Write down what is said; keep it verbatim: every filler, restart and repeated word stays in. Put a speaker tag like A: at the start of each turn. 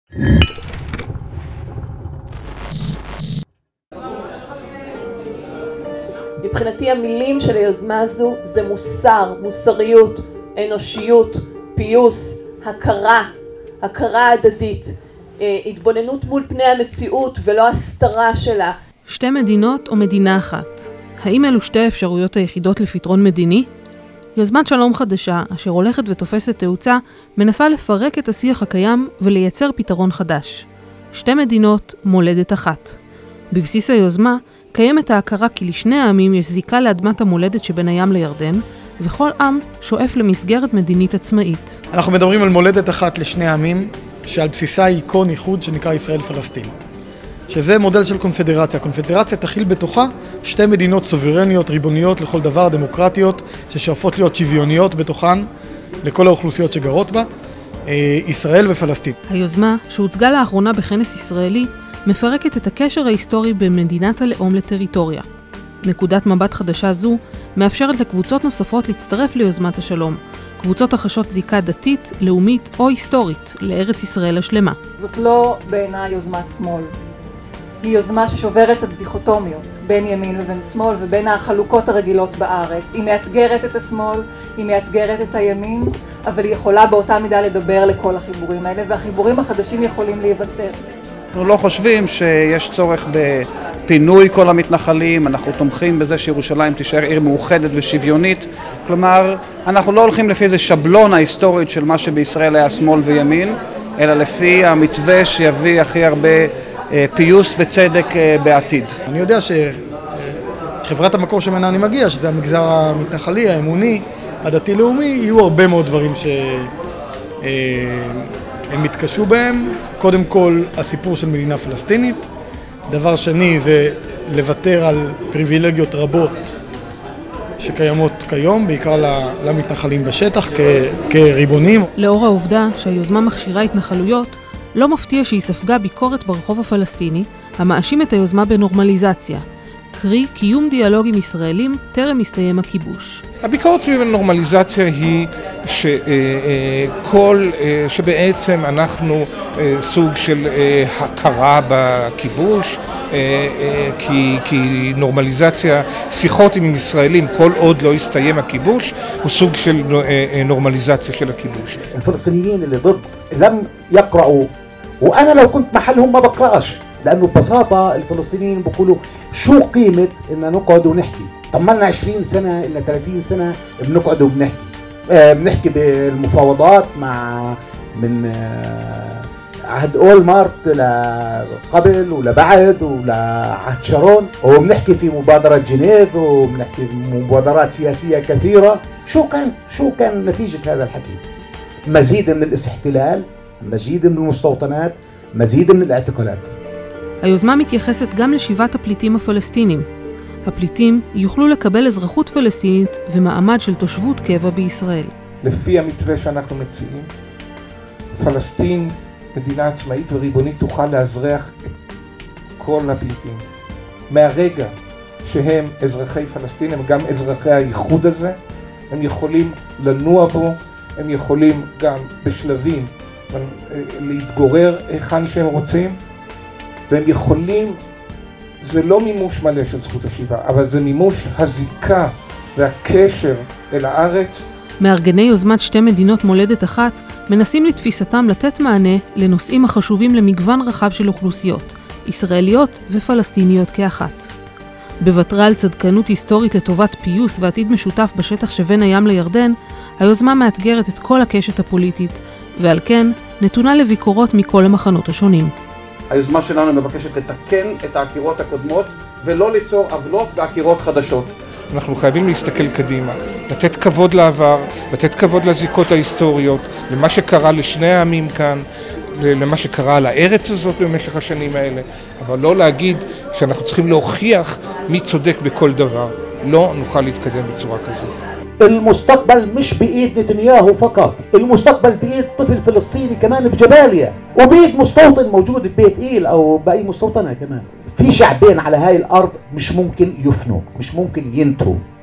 A: מבחינתי המילים של היוזמה הזו זה מוסר, מוסריות, אנושיות, פיוס, הכרה, הכרה הדדית, התבוננות מול פני המציאות ולא הסתרה שלה.
B: שתי מדינות או מדינה אחת? האם אלו שתי האפשרויות היחידות לפתרון מדיני? יוזמת שלום חדשה, אשר הולכת ותופסת תאוצה, מנסה לפרק את השיח הקיים ולייצר פתרון חדש. שתי מדינות, מולדת אחת. בבסיס היוזמה קיימת ההכרה כי לשני העמים יש זיקה לאדמת המולדת שבין הים לירדן, וכל עם שואף למסגרת מדינית עצמאית.
C: אנחנו מדברים על מולדת אחת לשני העמים, שעל בסיסה ייכון איחוד שנקרא ישראל פלסטין. שזה מודל של קונפדרציה. קונפדרציה תכיל בתוכה שתי מדינות סוברניות, ריבוניות לכל דבר, דמוקרטיות, ששואפות להיות שוויוניות בתוכן לכל האוכלוסיות שגרות בה, ישראל ופלסטין.
B: היוזמה, שהוצגה לאחרונה בכנס ישראלי, מפרקת את הקשר ההיסטורי בין מדינת הלאום לטריטוריה. נקודת מבט חדשה זו מאפשרת לקבוצות נוספות להצטרף ליוזמת השלום, קבוצות החשות זיקה דתית, לאומית או היסטורית לארץ ישראל השלמה.
A: זאת לא בעיניי יוזמת שמאל. היא יוזמה ששוברת את הדיכוטומיות בין ימין ובין שמאל ובין החלוקות הרגילות בארץ. היא מאתגרת את השמאל, היא מאתגרת את הימין, אבל היא יכולה באותה מידה לדבר לכל החיבורים האלה, והחיבורים החדשים יכולים להיווצר.
D: אנחנו לא חושבים שיש צורך בפינוי כל המתנחלים, אנחנו תומכים בזה שירושלים תישאר עיר מאוחדת ושוויונית, כלומר אנחנו לא הולכים לפי איזה שבלון ההיסטורית של מה שבישראל היה שמאל וימין, אלא לפי המתווה שיביא הכי הרבה פיוס וצדק בעתיד.
C: אני יודע שחברת המקור שמנה אני מגיע, שזה המגזר המתנחלי, האמוני, הדתי-לאומי, יהיו הרבה מאוד דברים שהם מתקשו בהם. קודם כל, הסיפור של מדינה פלסטינית. דבר שני זה לוותר על פריבילגיות רבות שקיימות כיום, בעיקר למתנחלים בשטח כריבונים.
B: לאור העובדה שהיוזמה מכשירה התנחלויות, לא מפתיע שהיא ספגה ביקורת ברחוב הפלסטיני, המאשים את היוזמה בנורמליזציה, קרי קיום דיאלוג עם ישראלים טרם הסתיים הכיבוש.
E: הביקורת סביב הנורמליזציה היא שכל, שבעצם אנחנו סוג של הכרה בכיבוש, כי, כי נורמליזציה, שיחות עם ישראלים כל עוד לא הסתיים הכיבוש, הוא סוג של נורמליזציה של הכיבוש.
F: الفلسطينيين اللي ضد لم يقرأوا وأنا لو كنت محلهم ما بقرأش لأنه ببساطة الفلسطينيين بيقولوا شو قيمة إن نقعد ونحكي طب ما لنا عشرين سنة إلا ثلاثين سنة بنقعد وبنحكي آه بنحكي بالمفاوضات مع من آه عهد أولمارت لقبل ولبعد ولعهد شارون وبنحكي في مبادرة جنيف وبنحكي مبادرات سياسية كثيرة شو كان شو كان نتيجة هذا الحكي مزيد من الاستحلال مزيد من المستوطنات مزيد من الاعتقالات.
B: היוזמה מתייחסת גם לשיבת הפליטים הפלסטינים. הפליטים יוכלו לקבל אזרחות פלסטינית ומעמד של תושבות קבע בישראל.
G: לפי המתווה שאנחנו מציעים, פלסטין, מדינה עצמאית וריבונית, תוכל לאזרח את כל הפליטים. מהרגע שהם אזרחי פלסטין, הם גם אזרחי הייחוד הזה, הם יכולים לנוע בו, הם יכולים גם בשלבים להתגורר היכן שהם רוצים, והם יכולים, זה לא מימוש מלא של זכות השיבה, אבל זה מימוש הזיקה והקשר אל הארץ.
B: מארגני יוזמת שתי מדינות מולדת אחת מנסים לתפיסתם לתת מענה לנושאים החשובים למגוון רחב של אוכלוסיות, ישראליות ופלסטיניות כאחת. בוותרה על צדקנות היסטורית לטובת פיוס ועתיד משותף בשטח שבין הים לירדן, היוזמה מאתגרת את כל הקשת הפוליטית, ועל כן נתונה לביקורות מכל המחנות השונים.
D: היוזמה שלנו מבקשת לתקן את העקירות הקודמות ולא ליצור עוולות ועקירות חדשות.
E: אנחנו חייבים להסתכל קדימה, לתת כבוד לעבר, לתת כבוד לזיקות ההיסטוריות, למה שקרה לשני העמים כאן, למה שקרה על הארץ הזאת במשך השנים האלה, אבל לא להגיד שאנחנו צריכים להוכיח מי צודק בכל דבר. לא נוכל להתקדם בצורה כזאת.
F: المستقبل مش بإيد نتنياهو فقط، المستقبل بإيد طفل فلسطيني كمان بجباليا، وبإيد مستوطن موجود ببيت إيل أو بأي مستوطنة كمان. في شعبين على هاي الأرض مش ممكن يفنوا، مش ممكن ينتهوا.